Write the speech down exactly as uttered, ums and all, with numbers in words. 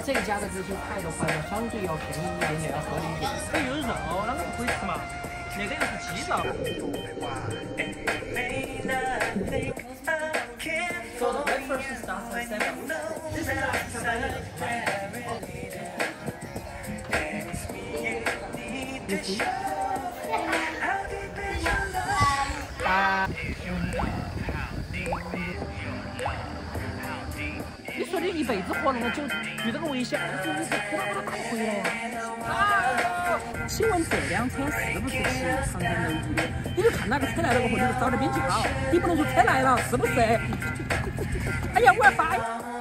这一家的这些菜的话，要相对要便宜一点点，要合理一点。这有肉，那个不可以吃嘛？那个又是鸡肉。So the breakfast starts at seven. This is啊！你说你一辈子活那么久，遇到个危险，你你呼啦呼啦打不回来呀？请问这辆车是不是骑长江流域的？你就看哪个车来了过后，你就找点边去靠，你不能说车来了是不是？哎呀，我要发。